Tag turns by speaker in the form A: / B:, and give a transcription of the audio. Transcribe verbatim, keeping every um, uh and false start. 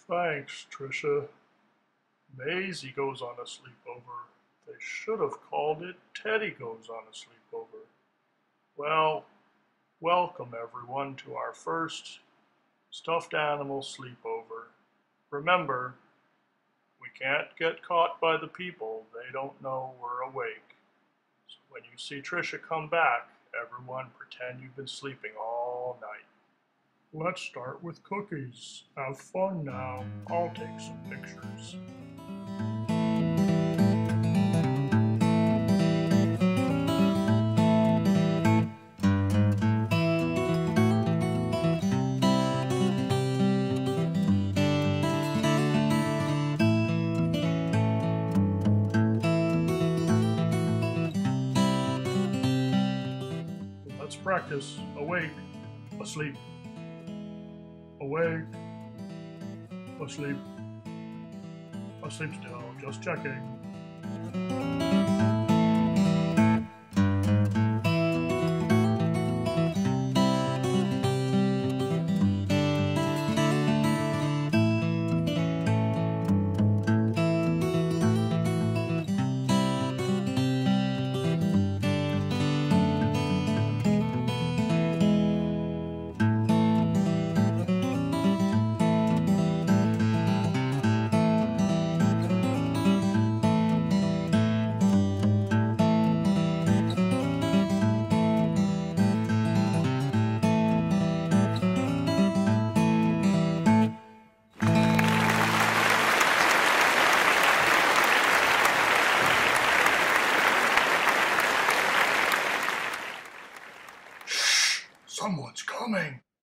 A: Thanks, Trisha. Maisie goes on a sleepover. They should have called it Teddy Goes on a Sleepover. Well, welcome everyone to our first Stuffed Animal Sleepover. Remember, we can't get caught by the people. They don't know we're awake. So when you see Trisha come back, everyone pretend you've been sleeping all night. Let's start with cookies. Have fun now. I'll take some pictures. Let's practice. Awake, asleep. Awake, asleep. Asleep still, just checking. Someone's coming.